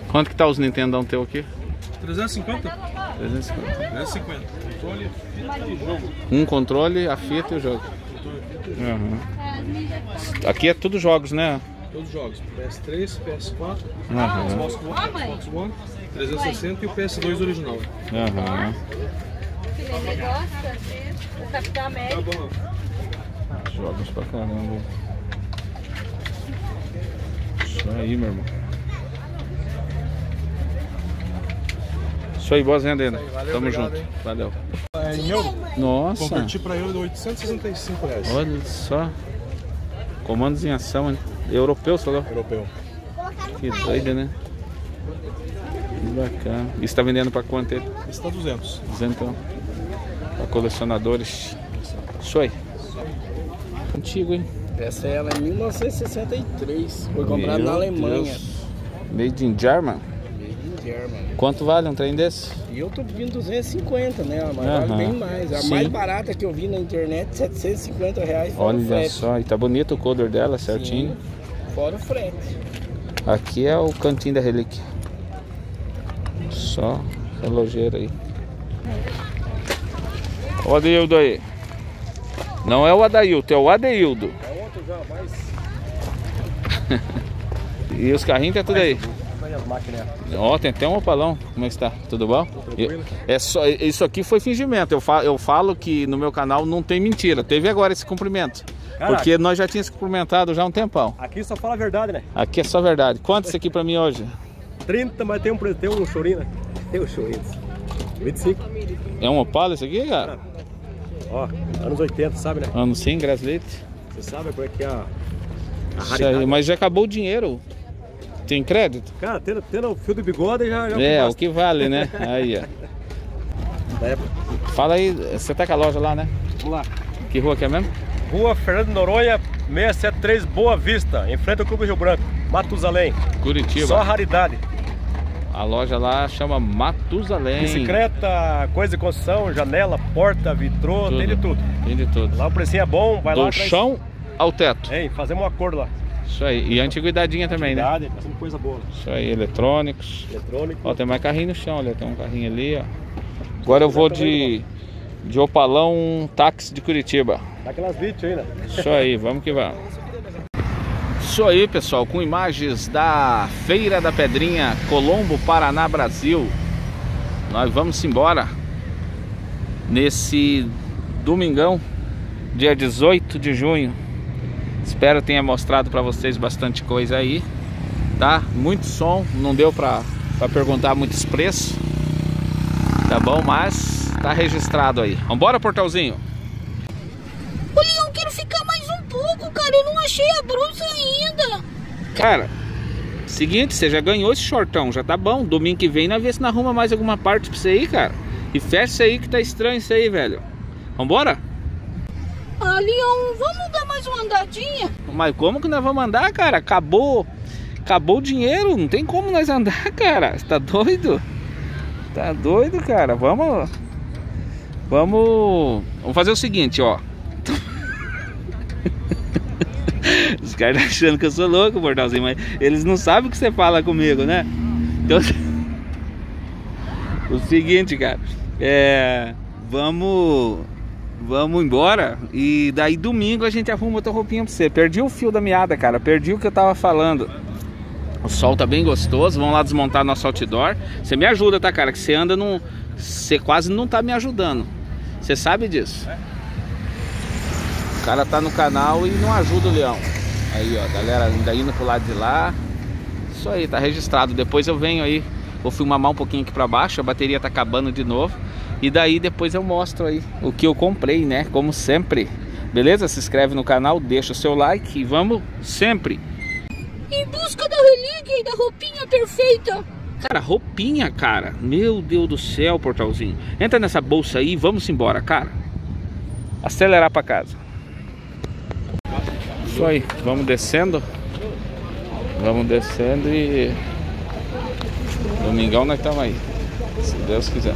Quanto que tá os Nintendão teu aqui? 350? 350. 350. Controle, fita e jogo. Um controle, a fita e o jogo. Uhum. Aqui é tudo jogos, né? Todos os jogos. PS3, PS4, Uhum. Xbox One, 360 e o PS2 original. Uhum. Ele gosta o Capitão América. Tá bom. Jogos pra caramba. Isso aí, meu irmão. Isso aí, boas vendas ainda. Valeu, Tamo obrigado, junto. hein? Valeu. É em euro? Nossa. Converti pra euro de 865 reais. Olha só. Comandos em ação, hein? Europeu, falou? Europeu. Que doido, né? Que bacana. Isso tá vendendo pra quanto ele? Esse tá 200. 200 então. Pra colecionadores. Isso aí. Antigo, hein? Essa ela é 1963. Foi comprada na Alemanha. Deus. Made in German? Made in German. Quanto vale um trem desse? E eu tô pedindo 250, né? Mas Aham. vale bem mais. A Sim. mais barata que eu vi na internet, 750 reais. Fora o Olha frete. só, e tá bonito o color dela, certinho. Sim, fora o frete. Aqui é o cantinho da relíquia. Só relojeira aí. O Adeildo aí. Não é o Adailto, é o Adeildo. É outro já, mas... E os carrinhos tá tudo aí. Olha as máquinas. Ó, tem até um opalão. Como é que está? Tudo bom? É só, isso aqui foi fingimento. Eu falo que no meu canal não tem mentira. Teve agora esse cumprimento. Caraca. Porque nós já tínhamos cumprimentado já há um tempão. Aqui só fala a verdade, né? Aqui é só verdade. Quanto isso aqui pra mim hoje? 30, mas tem um chorinho, né? Tem um chorinho. 25. É um Opala isso aqui, cara? Ó, anos 80, sabe, né? Ano sim, Graslete. Você sabe como é que é a Isso raridade. aí, mas já acabou o dinheiro. Tem crédito? Cara, tendo o fio do bigode já É, basta. o que vale, né? Aí, ó. Da época. Fala aí, você tá com a loja lá, né? Vamos lá. Que rua que é mesmo? Rua Fernando Noronha, 673, Boa Vista, em frente ao Clube Rio Branco, Matusalém. Curitiba. Só raridade. A loja lá chama Matusalém. Bicicleta, coisa de construção, janela, porta, vitrô, tem de tudo. Tem de tudo. Lá o precinho é bom, vai lá Do atrás. chão ao teto. Ei, fazemos um acordo lá. Isso aí. E antiguidadinha também, né? Verdade, fazendo coisa boa. Isso aí, eletrônicos. Eletrônico. Ó, tem mais carrinho no chão, olha. Tem um carrinho ali, ó. Agora eu vou de Opalão táxi de Curitiba. Dá aquelas vídeos aí, né? Isso aí, vamos que vamos. Isso aí, pessoal, com imagens da Feira da Pedrinha, Colombo, Paraná, Brasil. Nós vamos embora nesse domingão, dia 18 de junho. Espero tenha mostrado para vocês bastante coisa aí, tá? Muito som, não deu para perguntar muitos preços, tá bom? Mas tá registrado aí. Vambora, Portalzinho? Ô, Leão, quero ficar mais um pouco, cara. Eu não achei a blusa ainda. Cara, seguinte, você já ganhou esse shortão, já tá bom. Domingo que vem nós vê se não arruma mais alguma parte pra você aí, cara. E fecha isso aí que tá estranho isso aí, velho. Vambora? Ah, Leão, vamos dar mais uma andadinha? Mas como que nós vamos andar, cara? Acabou o dinheiro, não tem como nós andar, cara. Você tá doido? Tá doido, cara? Vamos fazer o seguinte, ó. Os caras estão achando que eu sou louco, Portalzinho, mas eles não sabem o que você fala comigo, né? Então, o seguinte, cara, vamos embora e daí domingo a gente arruma outra roupinha pra você. Perdi o fio da meada, cara, perdi o que eu tava falando. O sol tá bem gostoso, vamos lá desmontar nosso outdoor. Você me ajuda, tá, cara, que você anda num... Você quase não tá me ajudando. Você sabe disso? O cara tá no canal e não ajuda o Leão. Aí, ó, galera ainda indo pro lado de lá. Isso aí, tá registrado. Depois eu venho aí, vou filmar um pouquinho aqui pra baixo. A bateria tá acabando de novo. E daí depois eu mostro aí o que eu comprei, né? Como sempre. Beleza? Se inscreve no canal, deixa o seu like e vamos sempre Em busca da relíquia e da roupinha perfeita. Cara, roupinha, cara. Meu Deus do céu, Portalzinho. Entra nessa bolsa aí e vamos embora, cara. Acelerar pra casa. Isso aí, vamos descendo. Vamos descendo e... Domingão nós estamos aí, se Deus quiser.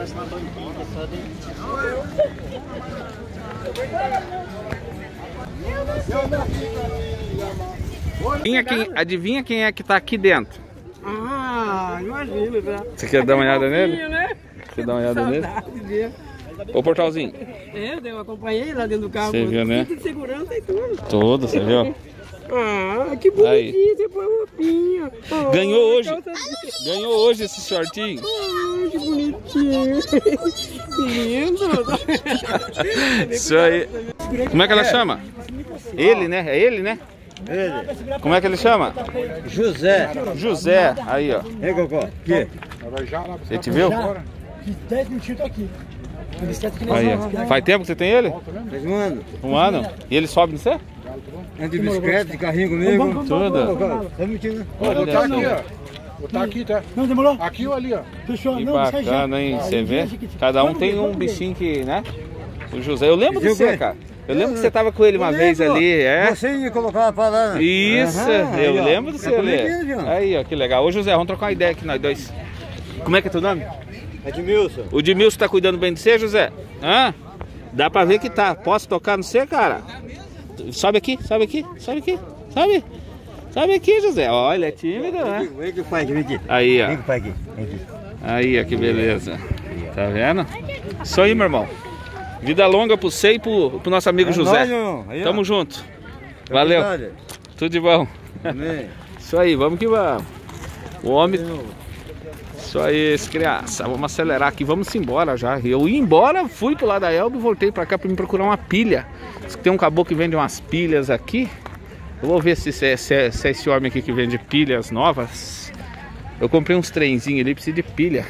Adivinha quem é que tá aqui dentro? Ah, imagina, né? Você quer dar uma olhada nele? Né? Quer dar uma olhada nele? Dele. Ô, Portalzinho. Eu acompanhei lá dentro do carro. Você viu, né? De segurança e tudo. Tudo, você viu? Ah, que bonitinho, você põe roupinha. Oh, Ganhou hoje. Ganhou hoje esse shortinho. Oh, que bonitinho. Que lindo. Isso aí. Como é que ela chama? Ele, né? É ele, né? Ele. Como é que ele chama? José. José. Aí, ó. Ei, Cocó. Que? Você te viu? 10 minutinhos aqui. Aí, ó. Faz tempo que você tem ele? Faz um ano. Um ano? E ele sobe no você? Anda de bicicleta, de carrinho comigo. Tudo. Tá mentindo? Olha Tá aqui, só. ó. Vou tá aqui, tá? Não, demorou? Aqui ou ali, ó. Fechou. Que Não, sai já. bacana, hein? Você vê? Cada um tem um bichinho que, né? O José. Eu lembro de você, cara. Eu lembro que você tava com ele uma vez ali, é? Você ia colocar pra lá, né? Isso, Aham, eu aí, ó. lembro de você Tá ali. comigo, João. Aí, ó, que legal. Ô, José, vamos trocar uma ideia aqui nós dois. Como é que é teu nome? Edmilson. O Edmilson tá cuidando bem de você, José? Hã? Dá pra ver que tá. Posso tocar no você, cara? Sobe aqui, sobe aqui, sobe aqui. Sobe. Sobe aqui, José. Olha, é tímido, né? Vem que o pai aqui, vem aqui. Aí, ó. Vem que o pai aqui. Vem aqui. Aí, ó, que beleza. Tá vendo? Isso aí, meu irmão. Vida longa pro você e pro nosso amigo José. Nóis, irmão. Aí, ó. Tamo junto. Valeu. Cuidado. Tudo de bom. Amém. Isso aí, vamos que vamos. O homem... Isso aí, criança. Vamos acelerar aqui, vamos embora já. Eu ia embora, fui pro lado da Elba e voltei pra cá pra me procurar uma pilha. Tem um caboclo que vende umas pilhas aqui. Eu vou ver se é esse homem aqui que vende pilhas novas. Eu comprei uns trenzinhos ali, preciso de pilha.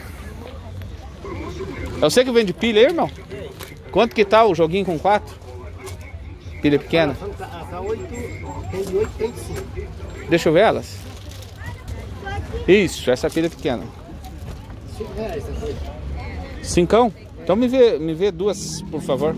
É você que vende pilha aí, irmão? Quanto que tá o joguinho com 4? Pilha pequena? Tá 8, tem de 8, tem de 5. Deixa eu ver elas. Isso, essa pilha pequena. 5 reais, tá doido? 5? Então me vê duas, por favor.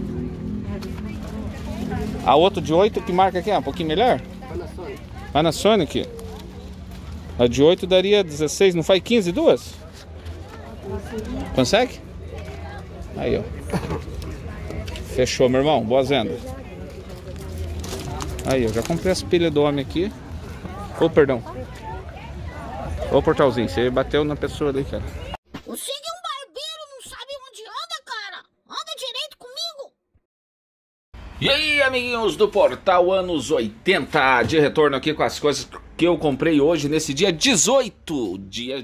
A outra de 8, que marca aqui é um pouquinho melhor? Panasonic. Panasonic. A de 8 daria 16, não faz 15 duas? Consegue? Aí, ó. Fechou, meu irmão. Boas vendas. Aí, eu já comprei as pilhas do homem aqui. Ô, perdão. Ô, Portalzinho, você bateu na pessoa ali, cara. Você que é um barbeiro, não sabe onde anda, cara? Anda direito comigo. E aí, amiguinhos do Portal Anos 80, de retorno aqui com as coisas que eu comprei hoje, nesse dia 18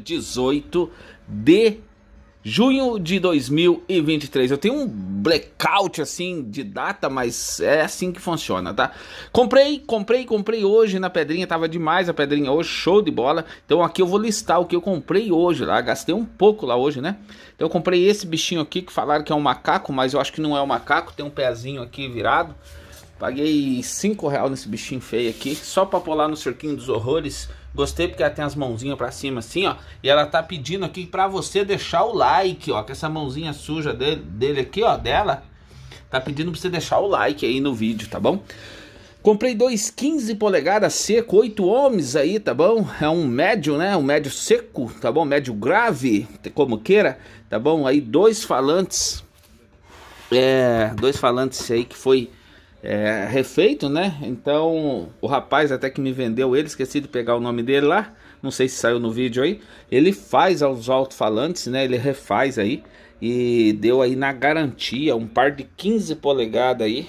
de junho de 2023. Eu tenho um blackout assim de data, mas é assim que funciona, tá? Comprei hoje na Pedrinha, tava demais a Pedrinha hoje, show de bola. Então aqui eu vou listar o que eu comprei hoje lá, gastei um pouco lá hoje, né? Então eu comprei esse bichinho aqui que falaram que é um macaco, mas eu acho que não é um macaco, tem um pezinho aqui virado. Paguei R$5 nesse bichinho feio aqui, só pra pular no Cirquinho dos Horrores. Gostei porque ela tem as mãozinhas pra cima assim, ó. E ela tá pedindo aqui pra você deixar o like, ó. Com essa mãozinha suja dele aqui, ó, dela. Tá pedindo pra você deixar o like aí no vídeo, tá bom? Comprei dois 15 polegadas seco, 8 ohms aí, tá bom? É um médio, né? Um médio seco, tá bom? Médio grave, como queira, tá bom? Aí dois falantes. Dois falantes aí que foi... refeito, né? Então o rapaz até que me vendeu ele, esqueci de pegar o nome dele lá, não sei se saiu no vídeo aí. Ele faz os alto-falantes, né? Ele refaz aí e deu aí na garantia um par de 15 polegadas aí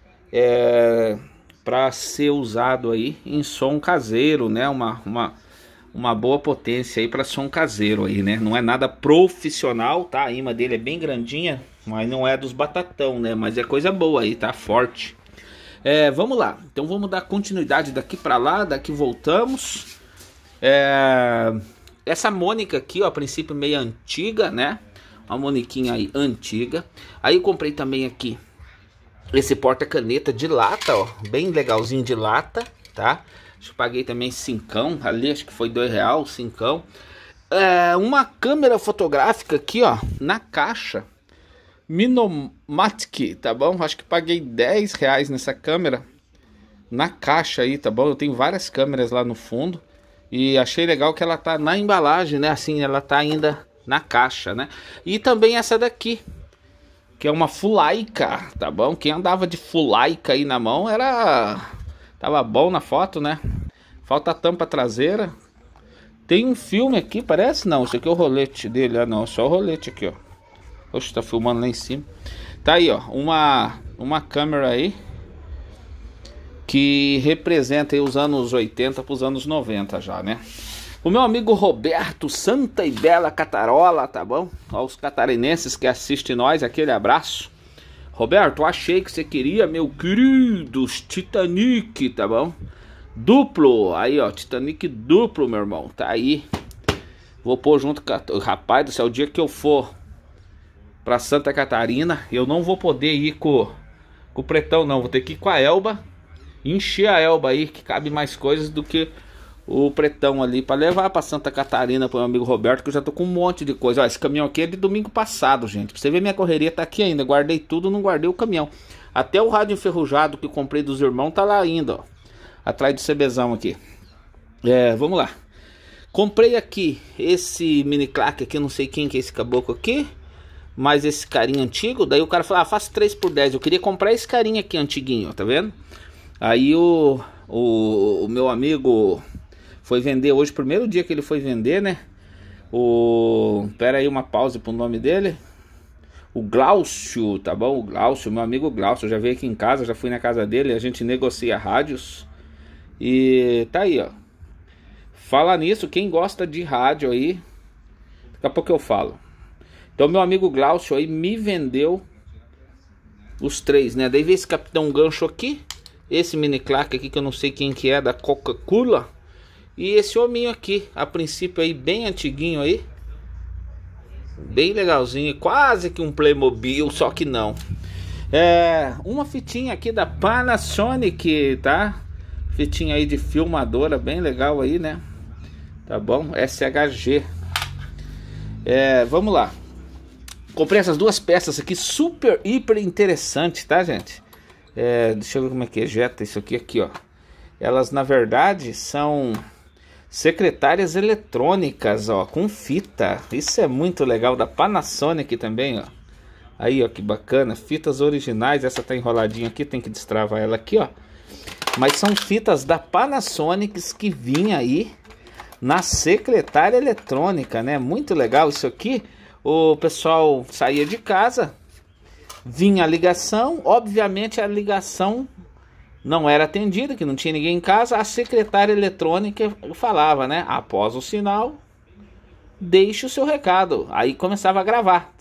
para ser usado aí em som caseiro, né? Uma boa potência aí para som caseiro aí, né? Não é nada profissional, tá? A imã dele é bem grandinha, mas não é dos batatão, né? Mas é coisa boa aí, tá? Forte. Vamos lá, então vamos dar continuidade daqui pra lá, daqui voltamos. Essa Mônica aqui, ó, a princípio meio antiga, né? Uma Moniquinha aí antiga. Aí eu comprei também aqui esse porta-caneta de lata, ó, bem legalzinho de lata, tá? Eu paguei também 5, ali acho que foi R$2, 5. Uma câmera fotográfica aqui, ó, na caixa. Minomatic, tá bom? Acho que paguei R$10 nessa câmera na caixa aí, tá bom? Eu tenho várias câmeras lá no fundo e achei legal que ela tá na embalagem, né? Assim, ela tá ainda na caixa, né? E também essa daqui, que é uma Fulaika, tá bom? Quem andava de Fulaika aí na mão tava bom na foto, né? Falta a tampa traseira. Tem um filme aqui, parece? Não, isso aqui é o rolete dele. Ah, não, só o rolete aqui, ó. Oxe, tá filmando lá em cima. Tá aí, ó, uma câmera aí que representa aí os anos 80 para os anos 90 já, né? O meu amigo Roberto Santa e Bela Catarola, tá bom? Aos catarinenses que assistem nós, aquele abraço. Roberto, achei que você queria, meu querido, Titanic, tá bom? Duplo, aí ó, Titanic duplo, meu irmão, tá aí. Vou pôr junto com rapaz do céu, o dia que eu for pra Santa Catarina, eu não vou poder ir com o Pretão não, vou ter que ir com a Elba, encher a Elba aí, que cabe mais coisas do que o Pretão ali, pra levar pra Santa Catarina pro meu amigo Roberto, que eu já tô com um monte de coisa. Ó, esse caminhão aqui é de domingo passado, gente, pra você ver minha correria tá aqui ainda, guardei tudo, não guardei o caminhão. Até o rádio enferrujado que eu comprei dos irmãos tá lá ainda, ó, atrás do CBzão aqui. Vamos lá. Comprei aqui esse mini claque aqui, não sei quem que é esse caboclo aqui, mas esse carinha antigo. Daí o cara falou, faça 3 por 10. Eu queria comprar esse carinha aqui antiguinho, ó, tá vendo? Aí o meu amigo foi vender hoje, primeiro dia que ele foi vender, né? Pera aí, uma pausa pro nome dele. O Glaucio, tá bom? O Glaucio, meu amigo Glaucio, já veio aqui em casa, já fui na casa dele, a gente negocia rádios. E tá aí, ó. Fala nisso, quem gosta de rádio aí, daqui a pouco eu falo. Então meu amigo Glaucio aí me vendeu os 3, né? Daí veio esse Capitão Gancho aqui, esse mini claque aqui que eu não sei quem que é, da Coca-Cola, e esse hominho aqui, a princípio aí bem antiguinho aí, bem legalzinho, quase que um Playmobil, só que não. Uma fitinha aqui da Panasonic, tá? Fitinha aí de filmadora, bem legal aí, né? Tá bom? SHG. Vamos lá. Comprei essas 2 peças aqui, super, hiper interessante, tá, gente? Deixa eu ver como é que ejeta isso aqui, ó. Elas, na verdade, são secretárias eletrônicas, ó, com fita. Isso é muito legal, da Panasonic também, ó. Aí, ó, que bacana, fitas originais. Essa tá enroladinha aqui, tem que destravar ela aqui, ó. Mas são fitas da Panasonic que vinha aí na secretária eletrônica, né? Muito legal isso aqui. O pessoal saía de casa, vinha a ligação, obviamente a ligação não era atendida, que não tinha ninguém em casa. A secretária eletrônica falava, né? Após o sinal, deixe o seu recado. Aí começava a gravar.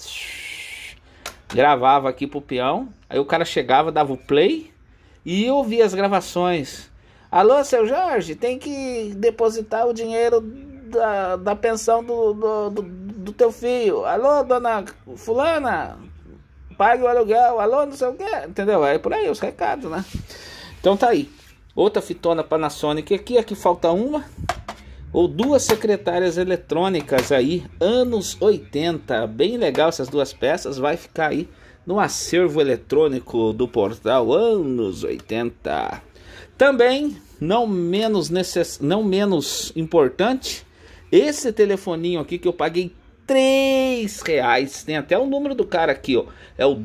Gravava aqui pro peão. Aí o cara chegava, dava o play e eu ouvia as gravações. Alô, seu Jorge, tem que depositar o dinheiro da pensão do teu filho. Alô, dona fulana, pague o aluguel. Alô, não sei o que, entendeu? É por aí os recados, né? Então tá aí. Outra fitona Panasonic aqui falta uma ou 2 secretárias eletrônicas aí, anos 80. Bem legal essas 2 peças, vai ficar aí no acervo eletrônico do portal anos 80. Também, não menos importante, esse telefoninho aqui que eu paguei R$3. Tem até o número do cara aqui, ó. É o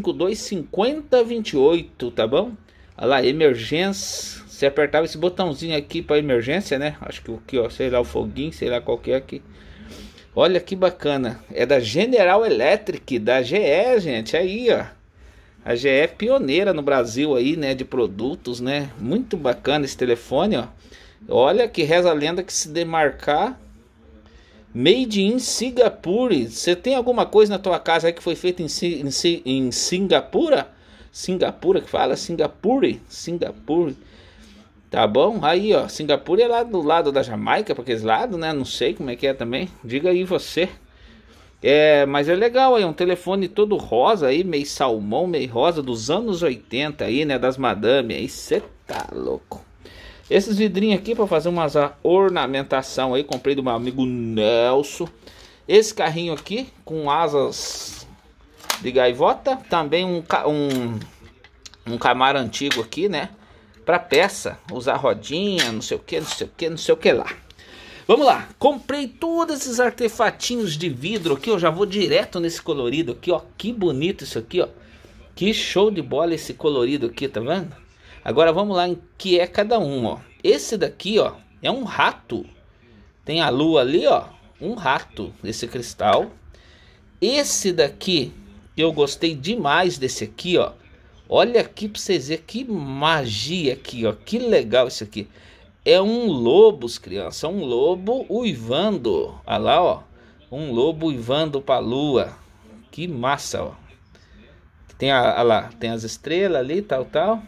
252-5028, tá bom? Olha lá, emergência. Você apertava esse botãozinho aqui para emergência, né? Acho que aqui, ó, sei lá, o foguinho, sei lá qual que é aqui. Olha que bacana. É da General Electric, da GE, gente. Aí, ó. A GE é pioneira no Brasil aí, né? De produtos, né? Muito bacana esse telefone, ó. Olha que reza a lenda que se demarcar Made in Singapore. Você tem alguma coisa na tua casa aí que foi feita em Singapura? Singapura que fala? Singapure. Tá bom? Aí, ó, Singapura é lá do lado da Jamaica, para aqueles lados, né? Não sei como é que é também. Diga aí você. Mas é legal aí, um telefone todo rosa aí, meio salmão, meio rosa, dos anos 80 aí, né? Das madame aí, cê tá louco. Esses vidrinhos aqui para fazer uma ornamentação aí, comprei do meu amigo Nelson. Esse carrinho aqui, com asas de gaivota. Também um Camaro antigo aqui, né? Para peça, usar rodinha, não sei o que lá. Vamos lá, comprei todos esses artefatinhos de vidro aqui, eu já vou direto nesse colorido aqui, ó. Que bonito isso aqui, ó. Que show de bola esse colorido aqui, tá vendo? Agora vamos lá em que é cada um, ó. Esse daqui, ó, é um rato. Tem a lua ali, ó, um rato, esse cristal. Esse daqui, eu gostei demais desse aqui, ó. Olha aqui pra vocês verem que magia aqui, ó. Que legal isso aqui. É um lobo, crianças. Um lobo uivando. Olha lá, ó. Um lobo uivando pra lua. Que massa, ó. Tem olha lá, tem as estrelas ali, tal.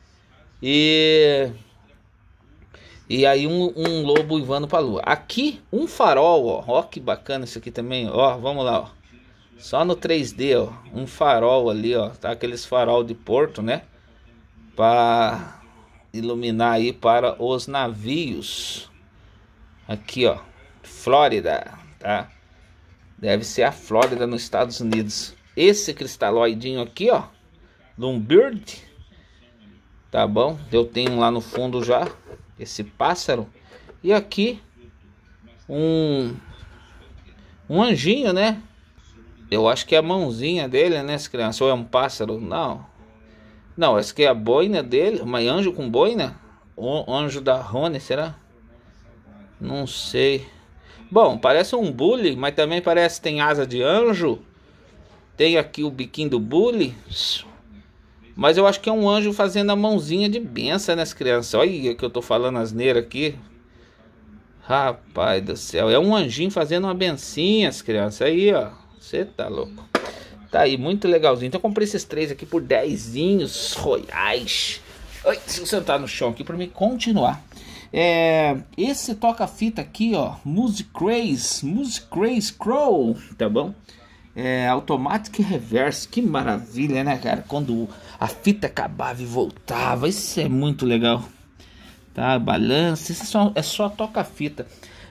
E aí um lobo uivando pra lua. Aqui um farol, ó. Ó que bacana isso aqui também. Ó, vamos lá, ó. Só no 3D, ó. Um farol ali, ó. Tá aqueles farol de porto, né? Pra iluminar aí para os navios. Aqui, ó. Flórida, tá? Deve ser a Flórida nos Estados Unidos. Esse cristaloidinho aqui, ó. Loombird. Tá bom? Eu tenho lá no fundo já. Esse pássaro. E aqui um anjinho, né? Eu acho que é a mãozinha dele, né, crianças? Ou é um pássaro? Não, essa aqui é a boina dele. Mas anjo com boina? O anjo da Rony, será? Não sei. Bom, parece um bully, mas também parece que tem asa de anjo. Tem aqui o biquinho do bully. Mas eu acho que é um anjo fazendo a mãozinha de benção, né, crianças? Olha que eu tô falando asneira aqui. Rapaz do céu. É um anjinho fazendo uma bencinha, as crianças. Aí, ó. Você tá louco. Tá aí, muito legalzinho. Então eu comprei esses três aqui por 10 reais. Oi, se você sentar no chão aqui pra mim continuar. Esse toca-fita aqui, ó. Music Craze Crow. Tá bom? Automatic Reverse. Que maravilha, né, cara? Quando a fita acabava e voltava. Isso é muito legal. Tá? Balança. Isso é só toca-fita.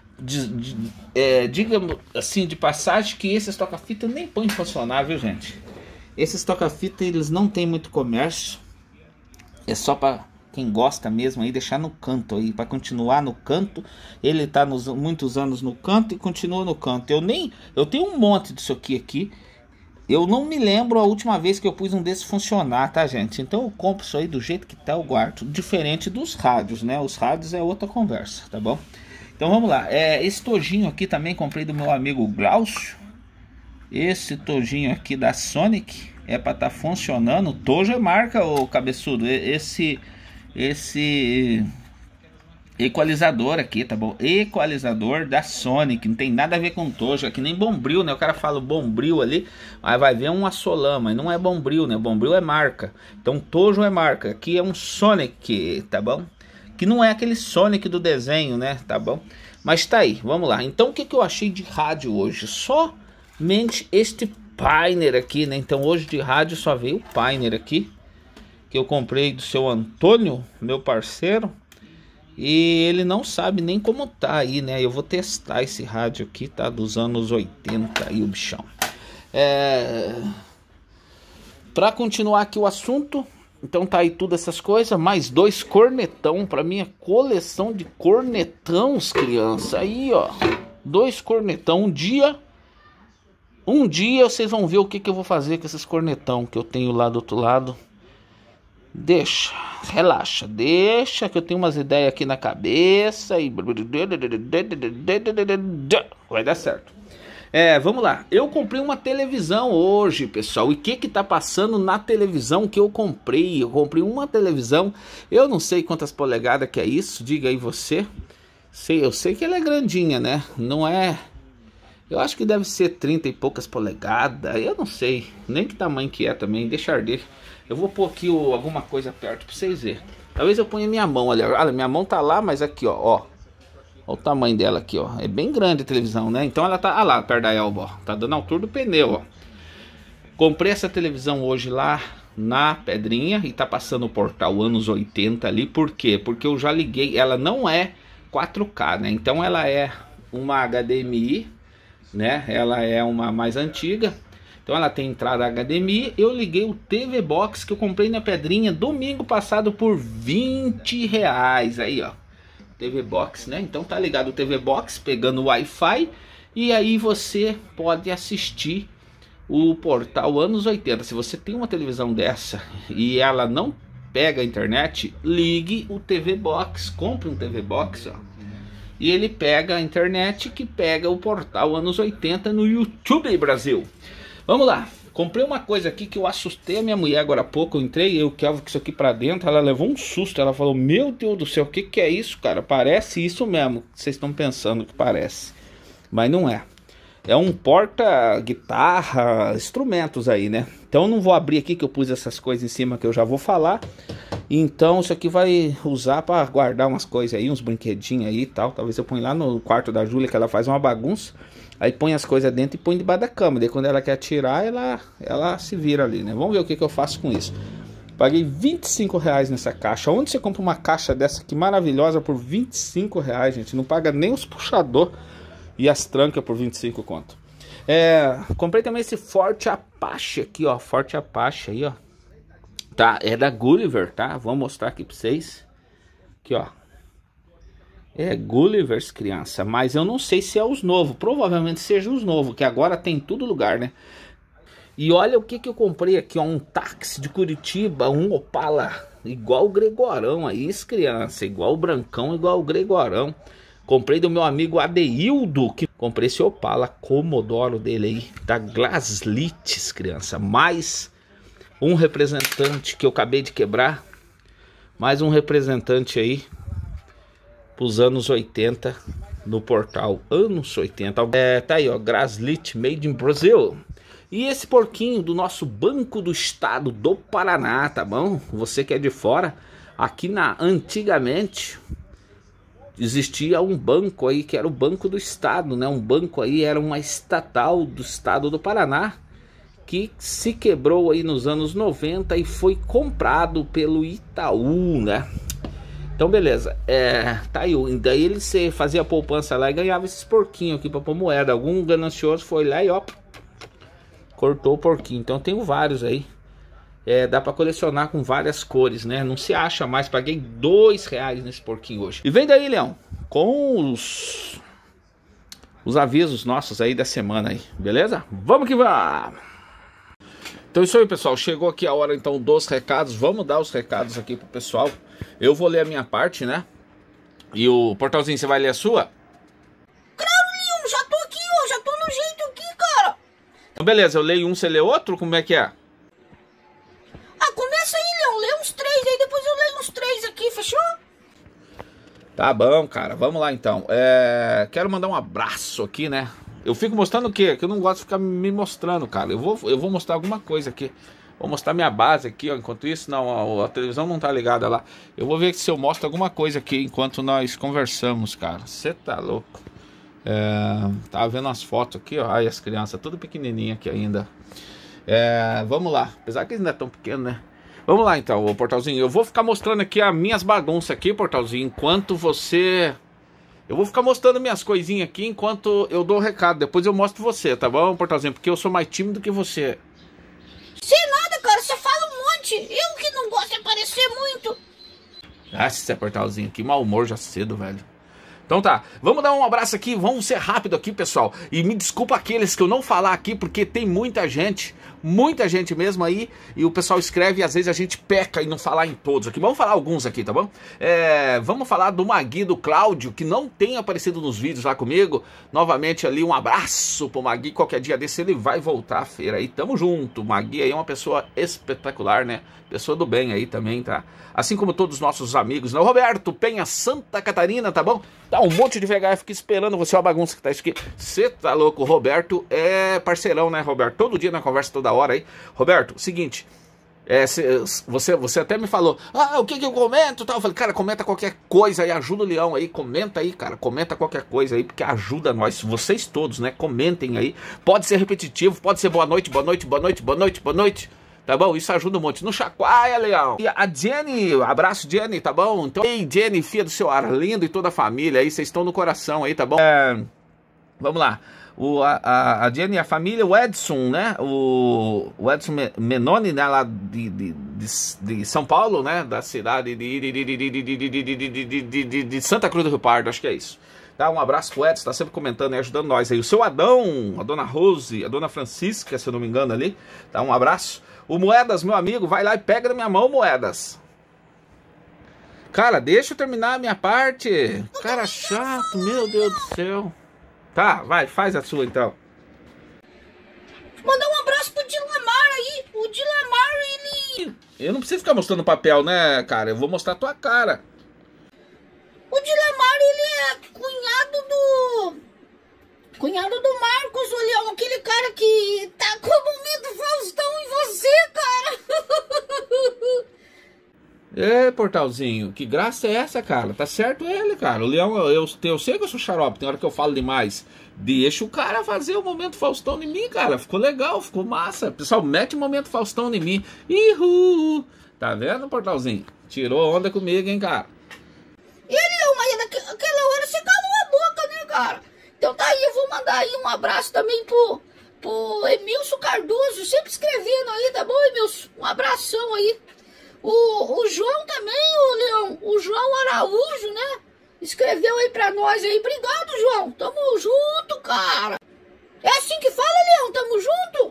Digamos assim de passagem que esses toca-fita eu nem põe em funcionar, viu, gente? Esses toca-fita eles não tem muito comércio. É só para quem gosta mesmo aí deixar no canto aí, para continuar no canto. Ele tá muitos anos no canto e continua no canto. Eu tenho um monte disso aqui. Eu não me lembro a última vez que eu pus um desses funcionar, tá, gente? Então eu compro isso aí do jeito que tá, eu guardo. Diferente dos rádios, né? Os rádios é outra conversa, tá bom? Então vamos lá, esse tojinho aqui também comprei do meu amigo Glaucio. Esse tojinho aqui da Sonic é para estar funcionando. Tojo é marca, ô cabeçudo. Esse equalizador aqui, tá bom? Equalizador da Sonic, não tem nada a ver com Tojo, é que nem Bombril, né? O cara fala Bombril ali, aí vai ver um Assolan, mas não é Bombril, né? Bombril é marca. Então Tojo é marca, aqui é um Sonic, tá bom? Que não é aquele Sonic do desenho, né? Tá bom? Mas tá aí, vamos lá. Então o que eu achei de rádio hoje? Somente este Pioneer aqui, né? Então hoje de rádio só veio o Pioneer aqui. Que eu comprei do seu Antônio, meu parceiro. E ele não sabe nem como tá aí, né? Eu vou testar esse rádio aqui, tá? Dos anos 80 aí o bichão. Pra continuar aqui o assunto... Então tá aí tudo essas coisas, mais 2 cornetão para minha coleção de cornetões, criança. Aí, ó, 2 cornetão. Um dia vocês vão ver o que eu vou fazer com esses cornetão que eu tenho lá do outro lado. Deixa, relaxa, deixa que eu tenho umas ideias aqui na cabeça e vai dar certo. Vamos lá, eu comprei uma televisão hoje, pessoal. E o que tá passando na televisão que eu comprei? Eu comprei uma televisão, eu não sei quantas polegadas que é isso, diga aí você. Eu sei que ela é grandinha, né? Não é... Eu acho que deve ser 30 e poucas polegadas, eu não sei nem que tamanho que é também, deixa arder. Eu vou pôr aqui alguma coisa perto pra vocês verem. Talvez eu ponha minha mão ali, olha, minha mão tá lá, mas aqui, ó. Olha o tamanho dela aqui, ó. É bem grande a televisão, né? Então ela tá lá, perto da elba, ó. Tá dando a altura do pneu, ó. Comprei essa televisão hoje lá na Pedrinha e tá passando o portal anos 80 ali. Por quê? Porque eu já liguei. Ela não é 4K, né? Então ela é uma HDMI, né? Ela é uma mais antiga. Então ela tem entrada HDMI. Eu liguei o TV Box que eu comprei na Pedrinha domingo passado por 20 reais. Aí, ó. TV Box, né? Então tá ligado o TV Box, pegando o Wi-Fi, e aí você pode assistir o portal anos 80. Se você tem uma televisão dessa e ela não pega a internet, ligue o TV Box, compre um TV Box, ó, e ele pega a internet que pega o portal anos 80 no YouTube Brasil. Vamos lá, comprei uma coisa aqui que eu assustei a minha mulher agora há pouco. Eu entrei, eu quero isso aqui pra dentro, ela levou um susto, ela falou, meu Deus do céu, o que que é isso, cara? Parece isso mesmo, vocês estão pensando que parece, mas não é. É um porta-guitarra, instrumentos aí, né? Então não vou abrir aqui que eu pus essas coisas em cima que eu já vou falar. Então isso aqui vai usar para guardar umas coisas aí, uns brinquedinhos aí e tal. Talvez eu ponha lá no quarto da Júlia, que ela faz uma bagunça. Aí põe as coisas dentro e põe debaixo da cama. Daí quando ela quer tirar, ela se vira ali, né? Vamos ver o que eu faço com isso. Paguei R$25 nessa caixa. Onde você compra uma caixa dessa aqui maravilhosa por R$25, gente? Não paga nem os puxador e as trancas por 25 conto. Comprei também esse Forte Apache aqui, ó. Forte Apache aí, ó. Tá, é da Gulliver, tá? Vou mostrar aqui pra vocês. Aqui, ó. É Gullivers, criança. Mas eu não sei se é os novos. Provavelmente seja os novos, que agora tem em todo lugar, né? E olha o que eu comprei aqui, ó. Um táxi de Curitiba, um Opala. Igual o Gregorão aí, criança. Igual o Brancão, igual o Gregorão. Comprei do meu amigo Adeildo, que comprei esse Opala Commodore dele aí, da Glaslites, criança. Mais um representante que eu acabei de quebrar. Mais um representante aí pros anos 80 no portal anos 80. Tá aí, ó, Glaslit Made in Brazil. E esse porquinho do nosso Banco do Estado do Paraná, tá bom? Você que é de fora, aqui antigamente existia um banco aí que era o Banco do Estado, né? Um banco aí era uma estatal do Estado do Paraná que se quebrou aí nos anos 90 e foi comprado pelo Itaú, né? Então beleza, tá aí, daí ele fazia poupança lá e ganhava esses porquinhos aqui pra pôr moeda. Algum ganancioso foi lá e ó, cortou o porquinho. Então tenho vários aí. Dá pra colecionar com várias cores, né? Não se acha mais, paguei R$2 nesse porquinho hoje. E vem daí, Leão, com os avisos nossos aí da semana aí, beleza? Vamos que vamos! Então isso aí, pessoal, chegou aqui a hora então dos recados. Vamos dar os recados aqui pro pessoal. Eu vou ler a minha parte, né? E o Portalzinho, você vai ler a sua? Claro, Leão, já tô aqui, ó, já tô no jeito aqui, cara. Então beleza, eu leio um, você lê outro? Como é que é? Ah, começa aí, Leão, lê uns 3 aí, depois eu leio uns 3 aqui, fechou? Tá bom, cara, vamos lá então. Quero mandar um abraço aqui, né? Eu fico mostrando o quê? Que eu não gosto de ficar me mostrando, cara. Eu vou mostrar alguma coisa aqui. Vou mostrar minha base aqui, ó. Enquanto isso, não, a televisão não tá ligada lá. Eu vou ver se eu mostro alguma coisa aqui enquanto nós conversamos, cara. Você tá louco. Tava vendo as fotos aqui, ó. Ai, as crianças, tudo pequenininha aqui ainda. Vamos lá. Apesar que eles não é tão pequeno, né? Vamos lá então, o Portalzinho. Eu vou ficar mostrando aqui as minhas bagunças aqui, Portalzinho, enquanto você... Eu vou ficar mostrando minhas coisinhas aqui enquanto eu dou o recado. Depois eu mostro você, tá bom, Portalzinho? Porque eu sou mais tímido que você. Sei nada, cara. Você fala um monte. Eu que não gosto de aparecer muito. Ah, esse Portalzinho, que mau humor já cedo, velho. Então tá, vamos dar um abraço aqui, vamos ser rápido aqui, pessoal. E me desculpa aqueles que eu não falar aqui, porque tem muita gente mesmo aí. E o pessoal escreve e às vezes a gente peca em não falar em todos aqui. Vamos falar alguns aqui, tá bom? Vamos falar do Magui, do Cláudio, que não tem aparecido nos vídeos lá comigo. Novamente ali, um abraço pro Magui. Qualquer dia desse ele vai voltar à feira aí. Tamo junto, o Magui aí é uma pessoa espetacular, né? Pessoa do bem aí também, tá? Assim como todos os nossos amigos, né? O Roberto Penha, Santa Catarina, tá bom? Tá um monte de VHF aqui esperando você, uma bagunça que tá isso aqui. Você tá louco, o Roberto é parceirão, né, Roberto? Todo dia na conversa, toda hora aí. Roberto, seguinte, você até me falou, o que eu comento, tal. Eu falei, cara, comenta qualquer coisa aí, ajuda o Leão aí, comenta aí, cara, comenta qualquer coisa aí, porque ajuda nós, vocês todos, né, comentem aí. Pode ser repetitivo, pode ser boa noite, boa noite, boa noite, boa noite, boa noite. Tá bom? Isso ajuda um monte. Não chacoalha, Leão. E a Jenny, abraço, Jenny, tá bom? Então, ei, Jenny, filha do seu Arlindo e toda a família aí, vocês estão no coração aí, tá bom? Vamos lá. A Jenny, a família, o Edson, né? O Edson Menoni, né? Lá de São Paulo, né? Da cidade de Santa Cruz do Rio Pardo, acho que é isso. Tá, um abraço pro Edson, tá sempre comentando e ajudando nós aí. O seu Adão, a dona Rose, a dona Francisca, se eu não me engano ali. Tá, um abraço. O Moedas, meu amigo, vai lá e pega na minha mão, Moedas. Cara, deixa eu terminar a minha parte. Cara chato, meu Deus do céu. Tá, vai, faz a sua então. Mandar um abraço pro Dilamar aí. O Dilamar, ele... Eu não preciso ficar mostrando papel, né, cara? Eu vou mostrar a tua cara. O Dilamar, ele é cunhado do Marcos, o Leão, aquele cara que tá com o momento Faustão em você, cara. Portalzinho, que graça é essa, cara? Tá certo ele, cara. O Leão, eu sei que eu sou xarope, tem hora que eu falo demais. Deixa o cara fazer o momento Faustão em mim, cara. Ficou legal, ficou massa. Pessoal, mete o momento Faustão em mim. Ihu! Tá vendo, Portalzinho? Tirou onda comigo, hein, cara? E Leão, mas naquela hora você calou a boca, né, cara? Então tá aí, eu vou mandar aí um abraço também pro Emilson Cardoso, sempre escrevendo aí, tá bom, Emilson? Um abração aí. O João também, o Leão, o João Araújo, né? Escreveu aí pra nós aí. Obrigado, João. Tamo junto, cara. É assim que fala, Leão? Tamo junto?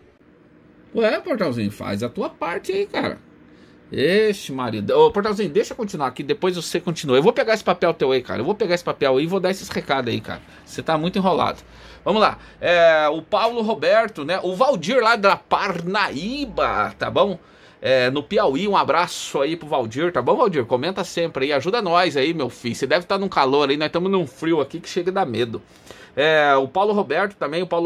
Ué, Portalzinho, faz a tua parte aí, cara. Ixi, marido. Ô, Portalzinho, deixa eu continuar aqui, depois você continua. Eu vou pegar esse papel teu aí, cara. Eu vou pegar esse papel aí e vou dar esses recados aí, cara. Você tá muito enrolado. Vamos lá. O Paulo Roberto, né? O Valdir lá da Parnaíba, tá bom? No Piauí, um abraço aí pro Valdir, tá bom, Valdir? Comenta sempre aí, ajuda nós aí, meu filho. Você deve estar num calor aí, nós estamos num frio aqui que chega a dar medo. O Paulo Roberto também, o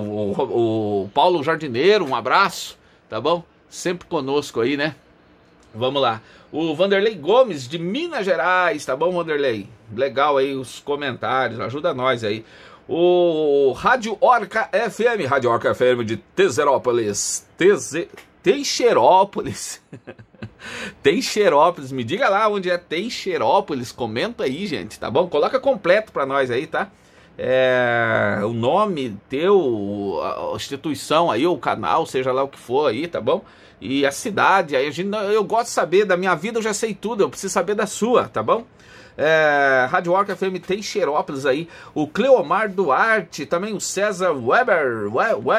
Paulo Jardineiro, um abraço, tá bom? Sempre conosco aí, né? Vamos lá. O Vanderlei Gomes, de Minas Gerais, tá bom, Vanderlei? Legal aí os comentários, ajuda nós aí. O Rádio Orca FM, Rádio Orca FM de Teserópolis, Teixeirópolis. Teixeirópolis, me diga lá onde é Teixeirópolis, comenta aí, gente, tá bom? Coloca completo pra nós aí, tá? O nome teu, a instituição aí, o canal, seja lá o que for aí, tá bom? E a cidade, aí eu gosto de saber, da minha vida eu já sei tudo, eu preciso saber da sua, tá bom? Rádio Orca FM Teixeirópolis aí, o Cleomar Duarte, também o César Weber,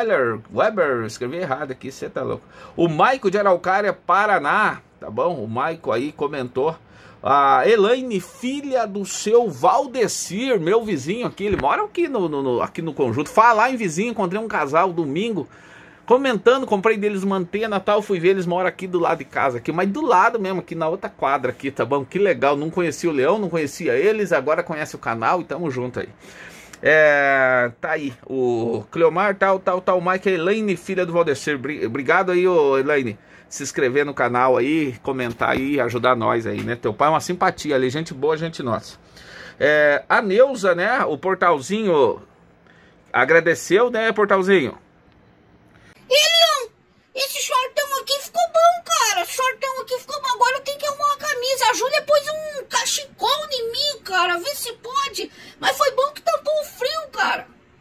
escrevi errado aqui, você tá louco. O Maico de Araucária, Paraná, tá bom? O Maico aí comentou. A Elaine, filha do seu Valdecir, meu vizinho aqui, ele mora aqui aqui no conjunto. Falar em vizinho, encontrei um casal domingo, comentando, comprei deles uma antena, tal, fui ver, eles moram aqui do lado de casa, aqui, mas do lado mesmo, aqui na outra quadra aqui, tá bom? Que legal, não conhecia o Leão, não conhecia eles, agora conhece o canal e tamo junto aí. Tá aí, o Cleomar, tal, Mike, a Elaine, filha do Valdecir, obrigado aí, ô Elaine, se inscrever no canal aí, comentar aí, ajudar nós aí, né? Teu pai é uma simpatia ali, gente boa, gente nossa. A Neuza, né, o Portalzinho agradeceu, né, Portalzinho? Leão, esse shortão aqui ficou bom, cara. Shortão aqui ficou bom. Agora eu tenho que arrumar uma camisa. A Júlia pôs um cachecol em mim, cara. Vê se pode. Mas foi bom que tampou o frio, cara.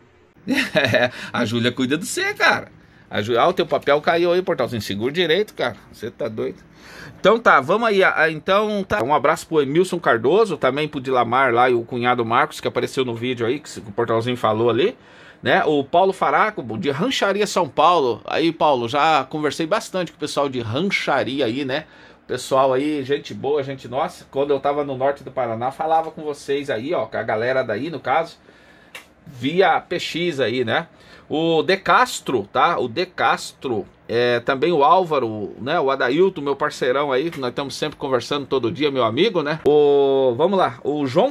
A Júlia cuida de você, cara. O teu papel caiu aí, Portalzinho. Segura direito, cara. Você tá doido. Então tá, vamos aí. Então tá. Um abraço pro Emilson Cardoso, também pro Dilamar lá e o cunhado Marcos, que apareceu no vídeo aí, que o Portalzinho falou ali. Né? O Paulo Faraco, de Rancharia São Paulo. Aí, Paulo, já conversei bastante com o pessoal de Rancharia aí, né? Pessoal aí, gente boa, gente nossa. Quando eu tava no norte do Paraná, falava com vocês aí, ó, com a galera daí, no caso, via PX aí, né? O De Castro, tá? O De Castro, também o Álvaro, né? O Adailton, meu parceirão aí, que nós estamos sempre conversando todo dia, meu amigo, né? Vamos lá, o João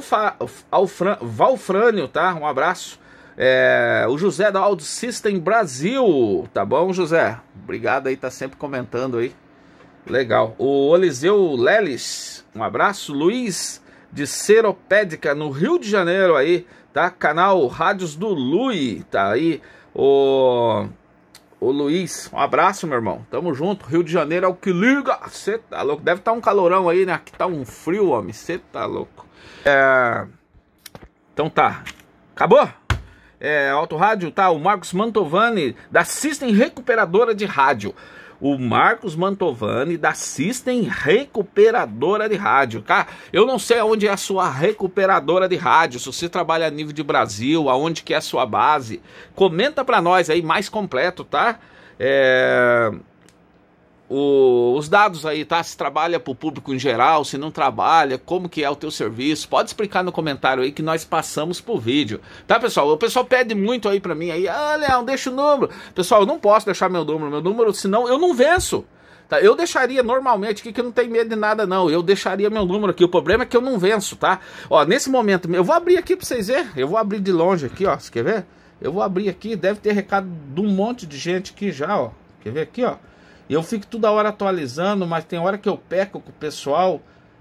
Valfrânio, tá? Um abraço. O José da Audio System Brasil, tá bom, José? Obrigado aí, tá sempre comentando aí. Legal. O Oliseu Leles, um abraço. Luiz de Seropédica, no Rio de Janeiro aí, tá? Canal Rádios do Lui, tá aí. O Luiz, um abraço, meu irmão. Tamo junto. Rio de Janeiro é o que liga. Cê tá louco. Deve estar um calorão aí, né? Aqui tá um frio, homem. Cê tá louco. Então tá. Acabou? Auto Rádio, tá? O Marcos Mantovani, da System Recuperadora de Rádio. o Marcos Mantovani da System Recuperadora de Rádio. Cara, eu não sei aonde é a sua recuperadora de rádio, se você trabalha a nível de Brasil, aonde que é a sua base. Comenta pra nós aí mais completo, tá? Os dados aí, tá? Se trabalha pro público em geral, se não trabalha, como que é o teu serviço, pode explicar no comentário aí que nós passamos pro vídeo, tá, pessoal? O pessoal pede muito aí pra mim aí, Leão, deixa o número. Pessoal, eu não posso deixar meu número, senão eu não venço, tá? Eu deixaria normalmente aqui, que eu não tenho medo de nada não, eu deixaria meu número aqui, o problema é que eu não venço, tá? Ó, nesse momento, eu vou abrir aqui pra vocês verem, eu vou abrir de longe aqui, ó, você quer ver? Eu vou abrir aqui, deve ter recado de um monte de gente aqui já, ó, quer ver aqui, ó? E eu fico toda hora atualizando, mas tem hora que eu peco com o pessoal.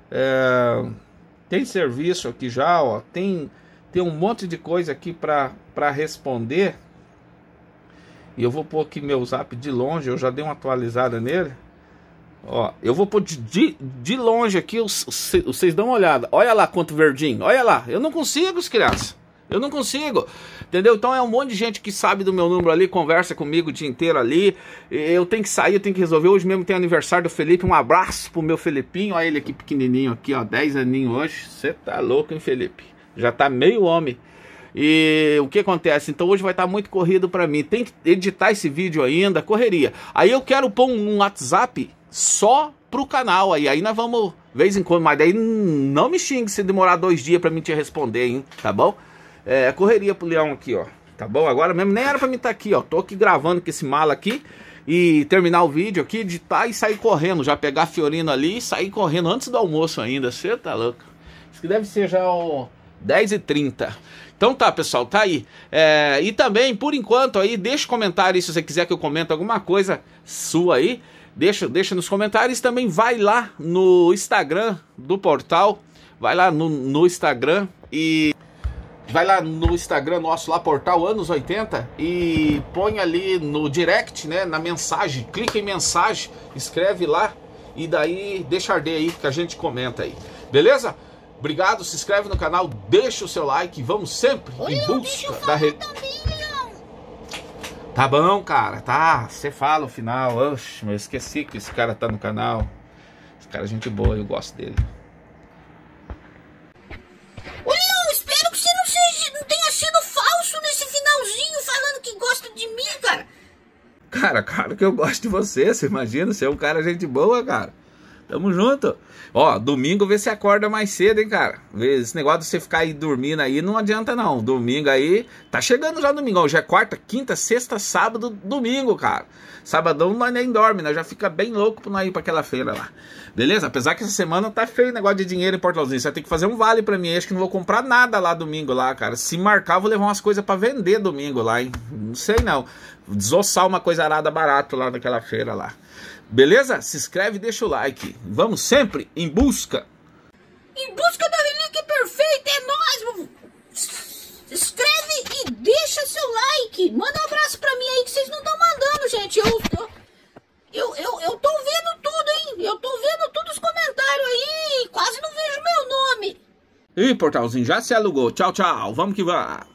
Tem serviço aqui já, ó. Tem um monte de coisa aqui para responder. E eu vou pôr aqui meu zap de longe, eu já dei uma atualizada nele. Ó, eu vou pôr de longe aqui, vocês dão uma olhada. Olha lá quanto verdinho, olha lá. Eu não consigo, crianças. Eu não consigo, entendeu? Então é um monte de gente que sabe do meu número ali, conversa comigo o dia inteiro ali. Eu tenho que sair, eu tenho que resolver. Hoje mesmo tem aniversário do Felipe, um abraço pro meu Felipinho. Olha ele aqui pequenininho aqui, ó, 10 aninhos hoje. Você tá louco, hein, Felipe? Já tá meio homem. E o que acontece? Então hoje vai estar muito corrido pra mim. Tem que editar esse vídeo ainda, correria. Aí eu quero pôr um WhatsApp só pro canal aí nós vamos, vez em quando, mas daí não me xingue se demorar 2 dias pra mim te responder, hein, tá bom? Correria pro Leão aqui, ó. Tá bom? Agora mesmo nem era pra mim estar aqui, ó. Tô aqui gravando com esse mala aqui. E terminar o vídeo aqui, editar e sair correndo. Já pegar a Fiorino ali e sair correndo antes do almoço ainda. Você tá louco? Isso que deve ser já o 10h30. Então tá, pessoal, tá aí. E também, por enquanto aí, deixa comentário aí se você quiser que eu comente alguma coisa sua aí. Deixa nos comentários. Também vai lá no Instagram do portal. Vai lá no Instagram e... Vai lá no Instagram nosso, lá, Portal Anos 80, e põe ali no direct, né, na mensagem, clica em mensagem, escreve lá, e daí deixa arder aí, que a gente comenta aí, beleza? Obrigado, se inscreve no canal, deixa o seu like, vamos sempre em busca da... Tá bom, cara, tá, você fala o final. Oxe, eu esqueci que esse cara tá no canal, esse cara é gente boa, eu gosto dele. Cara, que eu gosto de você, você imagina, você é um cara gente boa, cara. Tamo junto. Ó, domingo vê se acorda mais cedo, hein, cara. Esse negócio de você ficar aí dormindo aí não adianta não. Domingo aí, tá chegando já domingo. Hoje é quarta, quinta, sexta, sábado, domingo, cara. Sabadão nós nem dorme, nós já fica bem louco pra nós ir pra aquela feira lá. Beleza? Apesar que essa semana tá feio o negócio de dinheiro em Portalzinho. Você vai ter que fazer um vale pra mim. Acho que não vou comprar nada lá domingo lá, cara. Se marcar, eu vou levar umas coisas pra vender domingo lá, hein. Não sei não. Desossar uma coisa arada barato lá naquela feira lá. Beleza? Se inscreve e deixa o like. Vamos sempre em busca. Em busca da relíquia perfeita, é nóis. Escreve e deixa seu like. Manda um abraço pra mim aí que vocês não estão mandando, gente. Eu tô vendo tudo, hein? Eu tô vendo todos os comentários aí. Quase não vejo meu nome. Ih, Portalzinho, já se alugou. Tchau, tchau. Vamos que vamos.